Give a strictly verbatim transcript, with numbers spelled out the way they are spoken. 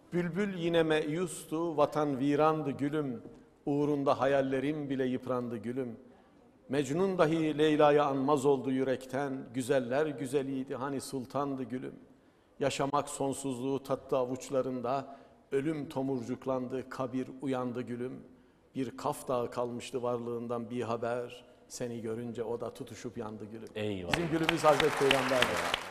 Bülbül yine meyustu, vatan virandı gülüm. Uğrunda hayallerim bile yıprandı gülüm. Mecnun dahi Leyla'yı anmaz oldu yürekten. Güzeller güzeliydi hani sultandı gülüm. Yaşamak sonsuzluğu tattı avuçlarında. Ölüm tomurcuklandı, kabir uyandı gülüm. Bir Kaf Dağı kalmıştı varlığından bir haber. Seni görünce o da tutuşup yandı gülüm. Eyvallah. Bizim gülümüz Hazreti Peygamber'dir.